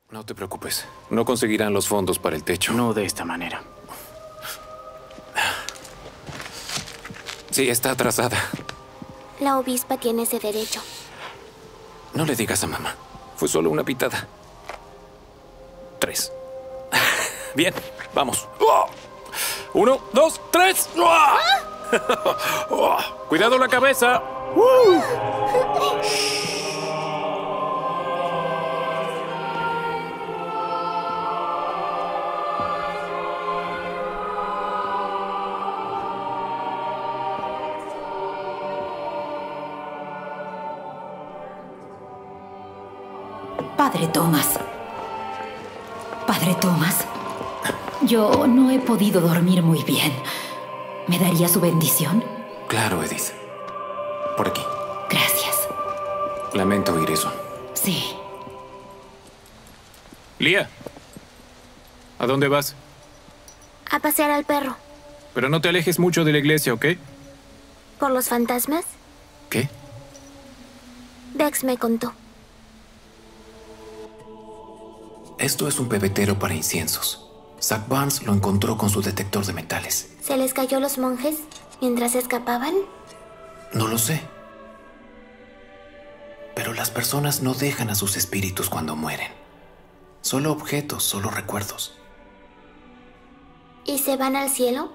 No te preocupes. No conseguirán los fondos para el techo. No de esta manera. Sí, está atrasada. La obispa tiene ese derecho. No le digas a mamá. Fue solo una pitada. 3. Bien, vamos. 1, 2, 3. Cuidado la cabeza. Padre Thomas. Padre Thomas. Yo no he podido dormir muy bien. ¿Me daría su bendición? Claro, Edith. Por aquí. Gracias. Lamento oír eso. Sí. Lía. ¿A dónde vas? A pasear al perro. Pero no te alejes mucho de la iglesia, ¿ok? ¿Por los fantasmas? ¿Qué? Dex me contó. Esto es un pebetero para inciensos. Zach Barnes lo encontró con su detector de metales. ¿Se les cayó los monjes mientras escapaban? No lo sé. Pero las personas no dejan a sus espíritus cuando mueren. Solo objetos, solo recuerdos. ¿Y se van al cielo?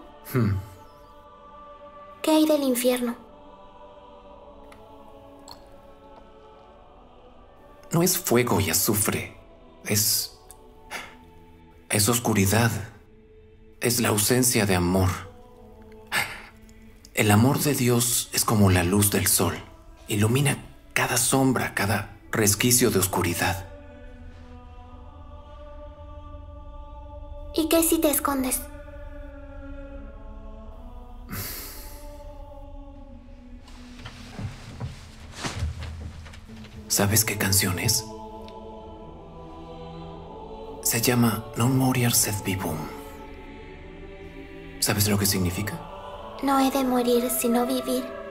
¿Qué hay del infierno? No es fuego y azufre. Es oscuridad. Es la ausencia de amor. El amor de Dios es como la luz del sol. Ilumina cada sombra, cada resquicio de oscuridad. ¿Y qué si te escondes? ¿Sabes qué canción es? Se llama Non Moriar Sed Vivum. ¿Sabes lo que significa? No he de morir sino vivir.